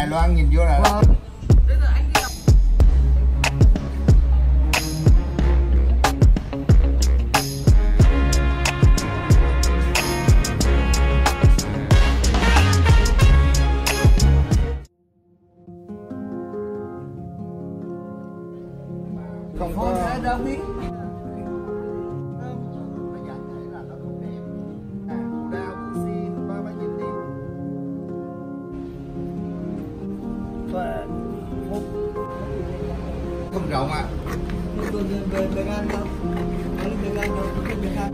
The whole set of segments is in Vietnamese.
Loan nhìn vô là Bây giờ anh đi đọc. không có đâu đi. không rộng à. Về ăn không? Về ăn không? Về ăn.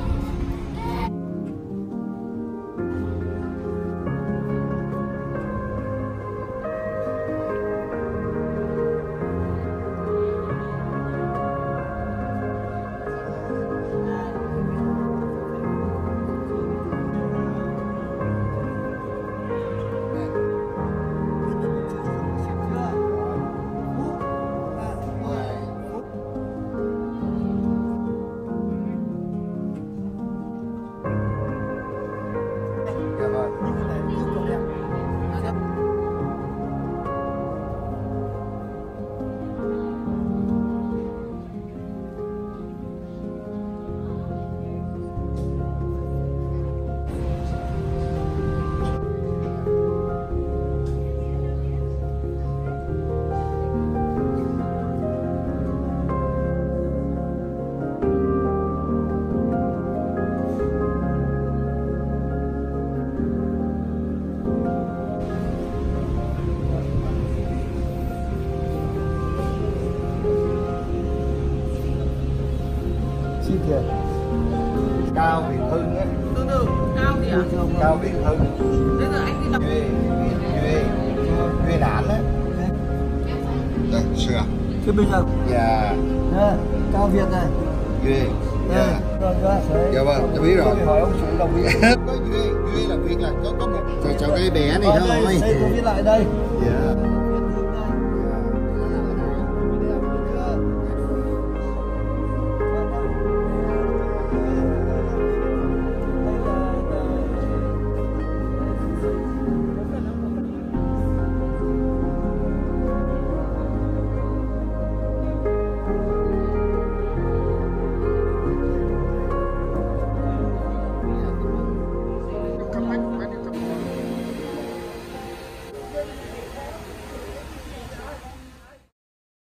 Kìa. Cao Việt Hưng á. Từ từ, Cao gì ạ? Cao Việt Hưng. Bây giờ anh đi đọc. Duy Đản á. Đây, sửa. Thế bây giờ Dạ. Cao Việt này. Duy. Dạ. Dạ vâng, tôi biết rồi. Hỏi ông chủ đồng ý. Có Duy là Việt là có một. Cho cái bé này thôi. Đây, tôi viết lại đây. Dạ.